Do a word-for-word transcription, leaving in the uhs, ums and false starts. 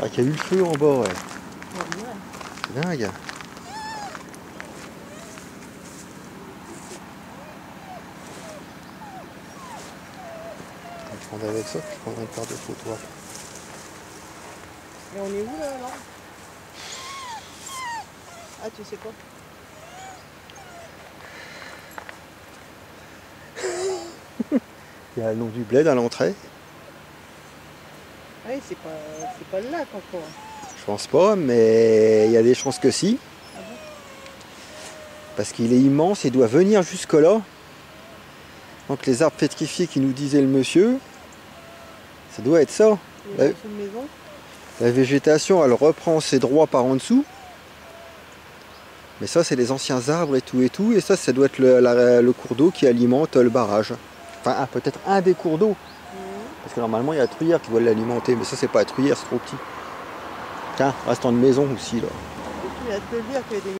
C'est vrai qu'il y a eu le feu en bas, ouais. Ouais, ouais. C'est dingue. Je vais prendre avec ça, puis je prendrai une paire de photos. Et on est où là alors? Ah, tu sais quoi? Il y a le nom du bled à l'entrée. Ah oui, c'est pas, c'est pas le lac encore. Je pense pas, mais il y a des chances que si. Ah bon? Parce qu'il est immense, il doit venir jusque là. Donc les arbres pétrifiés qui nous disait le monsieur, ça doit être ça. Il y a La, une maison. la végétation, elle reprend ses droits par en dessous. Mais ça, c'est les anciens arbres et tout et tout. Et ça, ça doit être le, la, le cours d'eau qui alimente le barrage. Enfin, ah, peut-être un des cours d'eau. Mmh. Parce que normalement, il y a la Truyère qui doit l'alimenter. Mais ça, c'est pas la Truyère, c'est trop petit. Tiens, restant de maison aussi, là. Il y a te le dire qu'il y a des